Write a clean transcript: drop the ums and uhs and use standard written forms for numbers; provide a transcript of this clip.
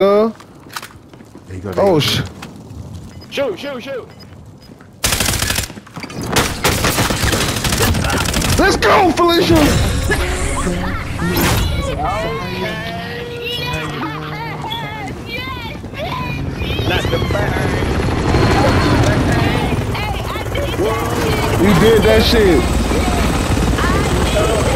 There you go. Oh shit. Shoot. Let's go, Felicia. Not the bang. You did that shit.